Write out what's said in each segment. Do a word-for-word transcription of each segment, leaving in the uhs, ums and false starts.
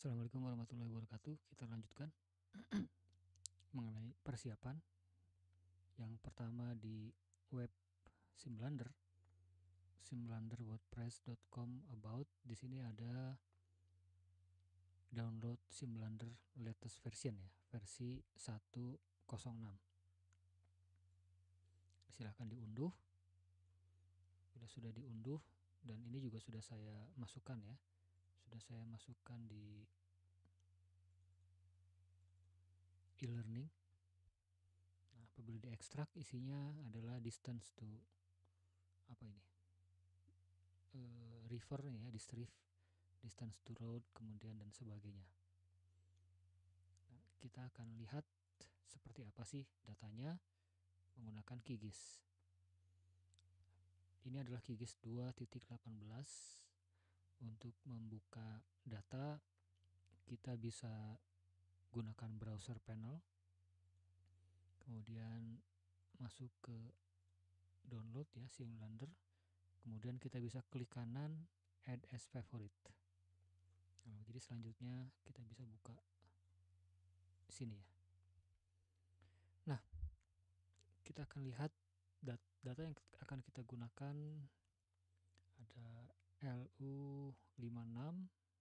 Assalamualaikum warahmatullahi wabarakatuh. Kita lanjutkan mengenai persiapan. Yang pertama di web Simlander, simlander wordpress dot com about. Di sini ada download Simlander latest version ya, versi seratus enam. Silahkan diunduh. Bila sudah diunduh, dan ini juga sudah saya masukkan ya, sudah saya masukkan di e-learning. Nah, apabila diekstrak isinya adalah distance to apa ini uh, river ya, distrif, distance to road, kemudian dan sebagainya. Nah, kita akan lihat seperti apa sih datanya menggunakan QGIS. Ini adalah QGIS dua titik delapan belas. Untuk membuka data kita bisa gunakan browser panel, kemudian masuk ke download ya, Simlander, kemudian kita bisa klik kanan add as favorite. Nah, jadi selanjutnya kita bisa buka sini ya. Nah, kita akan lihat dat- data yang akan kita gunakan ada L U lima puluh enam,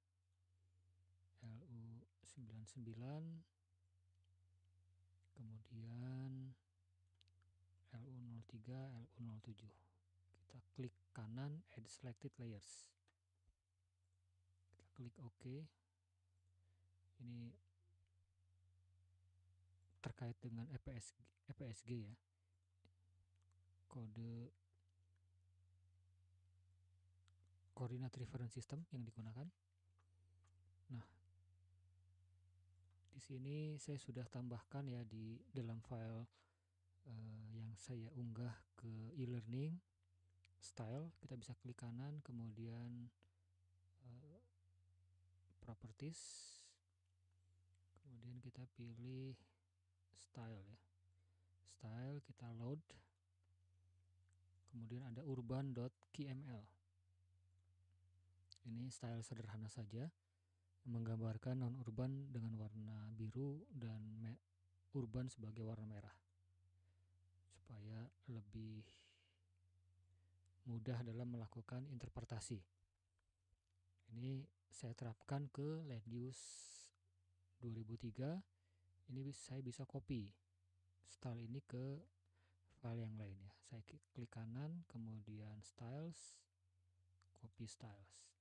L U sembilan puluh sembilan, kemudian L U nol tiga, L U nol tujuh. Kita klik kanan add selected layers. Kita klik OK. Ini terkait dengan E P S, E P S G ya, kode Coordinate Reference System yang digunakan. Nah, di sini saya sudah tambahkan ya di dalam file uh, yang saya unggah ke e-learning style. Kita bisa klik kanan, kemudian uh, properties, kemudian kita pilih style ya, style, kita load, kemudian ada urban.kml. Ini style sederhana saja, menggambarkan non-urban dengan warna biru dan urban sebagai warna merah, supaya lebih mudah dalam melakukan interpretasi. Ini saya terapkan ke land use dua ribu tiga. Ini saya bisa copy style ini ke file yang lain ya. Saya klik kanan, kemudian styles, copy styles.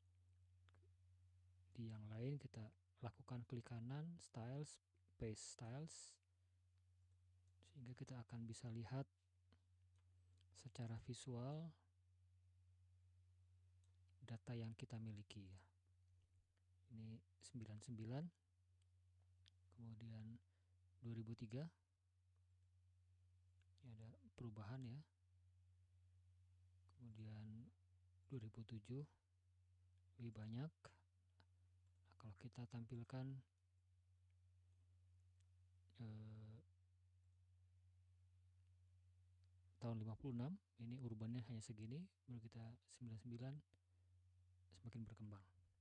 Di yang lain kita lakukan klik kanan, styles, paste styles, sehingga kita akan bisa lihat secara visual data yang kita miliki ya. Ini sembilan puluh sembilan, kemudian dua ribu tiga. Ini ada perubahan ya. Kemudian dua ribu tujuh lebih banyak. Nah, kalau kita tampilkan eh, tahun lima puluh enam, ini urbannya hanya segini, baru kita sembilan puluh sembilan semakin berkembang.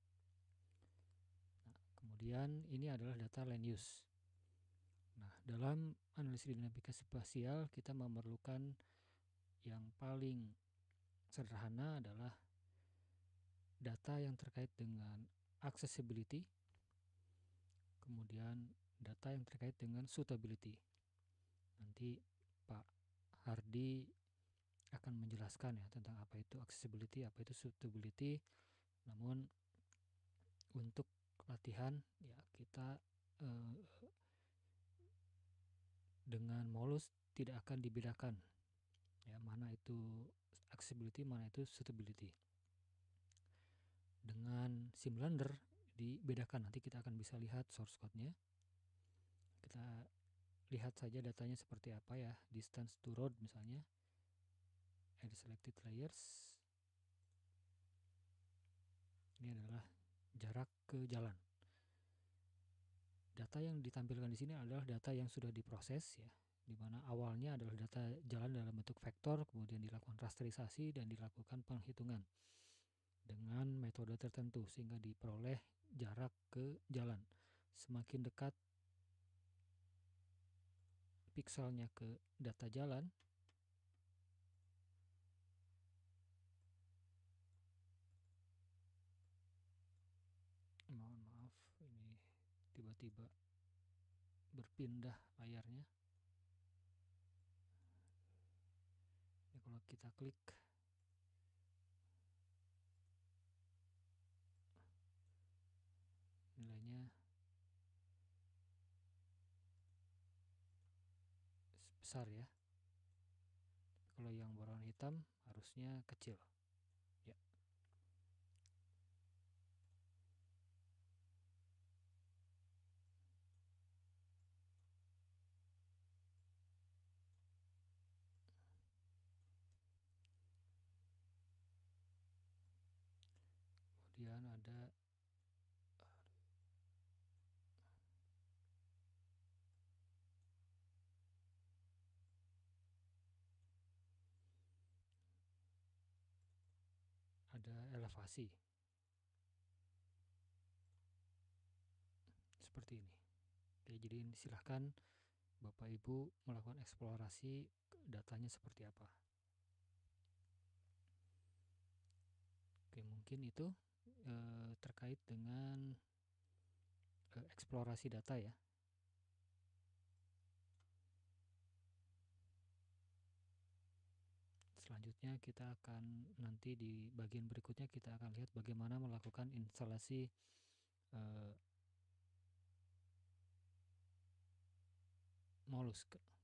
Nah, kemudian ini adalah data land use. Nah, dalam analisis dinamika spasial kita memerlukan yang paling sederhana adalah data yang terkait dengan accessibility, kemudian data yang terkait dengan suitability. Nanti Pak Hardi akan menjelaskan ya tentang apa itu accessibility, apa itu suitability. Namun untuk latihan ya kita eh, dengan Molus tidak akan dibedakan ya, mana itu accessibility, mana itu suitability. Dengan Simlander dibedakan, nanti kita akan bisa lihat source code-nya. Kita lihat saja datanya seperti apa ya, distance to road misalnya, add selected layers. Ini adalah jarak ke jalan. Data yang ditampilkan di sini adalah data yang sudah diproses ya, di mana awalnya adalah data jalan dalam bentuk vektor, kemudian dilakukan rasterisasi dan dilakukan penghitungan. dengan metode tertentu sehingga diperoleh jarak ke jalan. Semakin dekat pikselnya ke data jalan, mohon maaf ini tiba-tiba berpindah layarnya. Ini kalau kita klik nilainya besar ya. Kalau yang berwarna hitam harusnya kecil. Ya. Kemudian ada ada elevasi seperti ini. Oke, jadi silahkan Bapak Ibu melakukan eksplorasi datanya seperti apa. Oke, mungkin itu eh, terkait dengan eh, eksplorasi data ya. Selanjutnya kita akan nanti di bagian berikutnya kita akan lihat bagaimana melakukan instalasi eh, Mollusk.